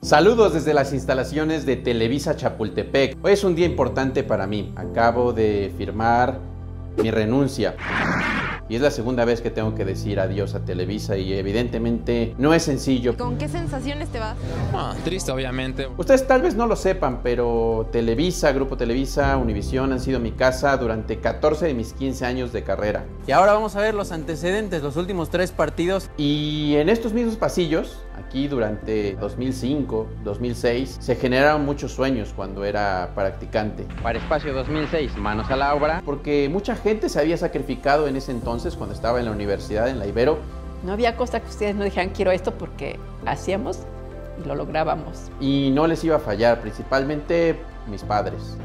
Saludos desde las instalaciones de Televisa Chapultepec. Hoy es un día importante para mí. Acabo de firmar mi renuncia. Y es la segunda vez que tengo que decir adiós a Televisa y evidentemente no es sencillo. ¿Con qué sensaciones te vas? Triste, obviamente. Ustedes tal vez no lo sepan, pero Televisa, Grupo Televisa, Univisión han sido mi casa durante 14 de mis 15 años de carrera. Y ahora vamos a ver los antecedentes, los últimos 3 partidos. Y en estos mismos pasillos, aquí durante 2005, 2006, se generaron muchos sueños cuando era practicante. Para Espacio 2006, manos a la obra. Porque mucha gente se había sacrificado en ese entonces cuando estaba en la universidad, en la Ibero. No había cosa que ustedes no dijeran quiero esto porque hacíamos y lo lográbamos. Y no les iba a fallar, principalmente mis padres.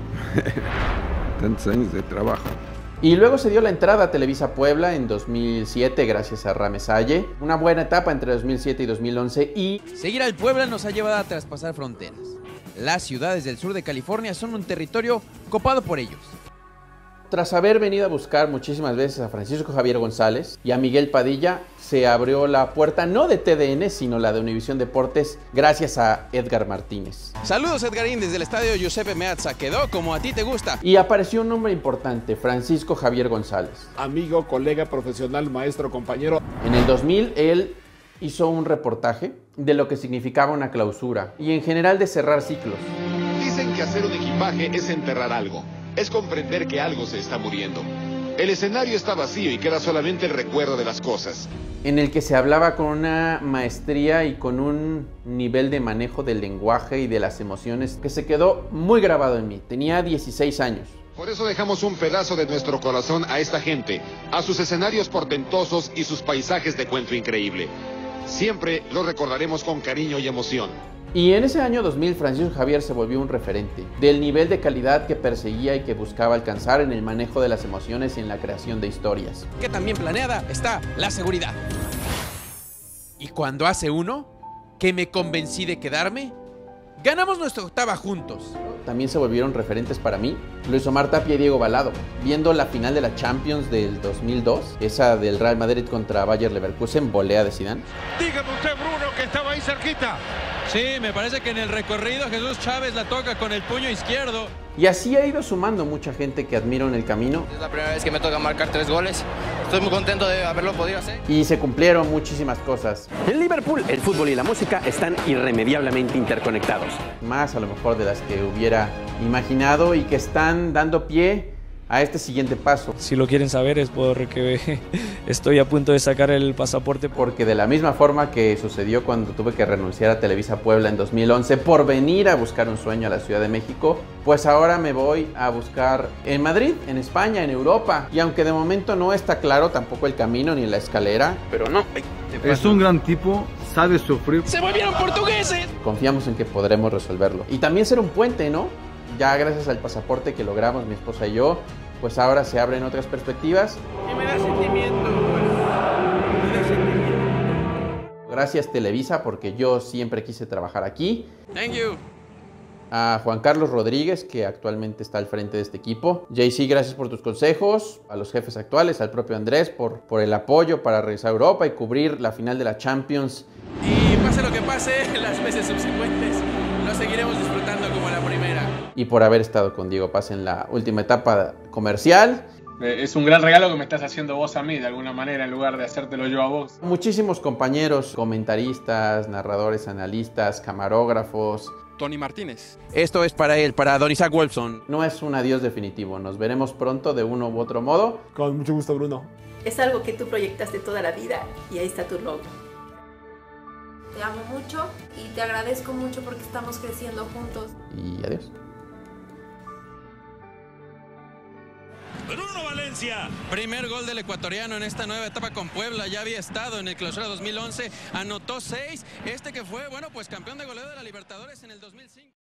Tantos años de trabajo. Y luego se dio la entrada a Televisa Puebla en 2007 gracias a Ramesalle. Una buena etapa entre 2007 y 2011 y... Seguir al Puebla nos ha llevado a traspasar fronteras. Las ciudades del sur de California son un territorio copado por ellos. Tras haber venido a buscar muchísimas veces a Francisco Javier González y a Miguel Padilla, se abrió la puerta no de TDN, sino la de Univisión Deportes, gracias a Edgar Martínez. Saludos, Edgarín, desde el estadio Giuseppe Meazza. Quedó como a ti te gusta. Y apareció un nombre importante, Francisco Javier González. Amigo, colega, profesional, maestro, compañero. En el 2000, él hizo un reportaje de lo que significaba una clausura y en general de cerrar ciclos. Dicen que hacer un equipaje es enterrar algo. Es comprender que algo se está muriendo. El escenario está vacío y queda solamente el recuerdo de las cosas. En el que se hablaba con una maestría y con un nivel de manejo del lenguaje y de las emociones que se quedó muy grabado en mí. Tenía 16 años. Por eso dejamos un pedazo de nuestro corazón a esta gente, a sus escenarios portentosos y sus paisajes de cuento increíble. Siempre lo recordaremos con cariño y emoción. Y en ese año 2000, Francisco Javier se volvió un referente del nivel de calidad que perseguía y que buscaba alcanzar en el manejo de las emociones y en la creación de historias. Que también planeada está la seguridad. Y cuando hace uno, que me convencí de quedarme, ganamos nuestra octava juntos. También se volvieron referentes para mí Luis Omar Tapia y Diego Balado. Viendo la final de la Champions del 2002, esa del Real Madrid contra Bayer Leverkusen, volea de Zidane. Dígame usted, Bruno, que estaba ahí cerquita. Sí, me parece que en el recorrido Jesús Chávez la toca con el puño izquierdo. Y así ha ido sumando mucha gente que admiro en el camino. Es la primera vez que me toca marcar 3 goles. Estoy muy contento de haberlo podido hacer. Y se cumplieron muchísimas cosas. En Liverpool, el fútbol y la música están irremediablemente interconectados. Más a lo mejor de las que hubiera imaginado y que están dando pie a este siguiente paso. Si lo quieren saber es porque estoy a punto de sacar el pasaporte. Porque de la misma forma que sucedió cuando tuve que renunciar a Televisa Puebla en 2011 por venir a buscar un sueño a la Ciudad de México, pues ahora me voy a buscar en Madrid, en España, en Europa. Y aunque de momento no está claro tampoco el camino ni la escalera, pero no. Es un gran tipo, sabe sufrir. ¡Se volvieron portugueses! Confiamos en que podremos resolverlo. Y también ser un puente, ¿no? Ya gracias al pasaporte que logramos mi esposa y yo, pues ahora se abren otras perspectivas. Y me da sentimiento, me da sentimiento. Gracias Televisa, porque yo siempre quise trabajar aquí. Thank you. A Juan Carlos Rodríguez, que actualmente está al frente de este equipo. JC, gracias por tus consejos. A los jefes actuales, al propio Andrés, por el apoyo para regresar a Europa y cubrir la final de la Champions. Y pase lo que pase, las veces subsecuentes lo seguiremos disfrutando como la primera. Y por haber estado con Diego Paz en la última etapa comercial. Es un gran regalo que me estás haciendo vos a mí, de alguna manera, en lugar de hacértelo yo a vos. Muchísimos compañeros, comentaristas, narradores, analistas, camarógrafos. Tony Martínez. Esto es para él, para Don Isaac Wolfson. No es un adiós definitivo, nos veremos pronto de uno u otro modo. Con mucho gusto, Bruno. Es algo que tú proyectaste toda la vida y ahí está tu logro. Te amo mucho y te agradezco mucho porque estamos creciendo juntos. Y adiós. Bruno Valencia. Primer gol del ecuatoriano en esta nueva etapa con Puebla. Ya había estado en el Clausura 2011. Anotó 6. Este que fue, bueno, pues campeón de goleo de la Libertadores en el 2005.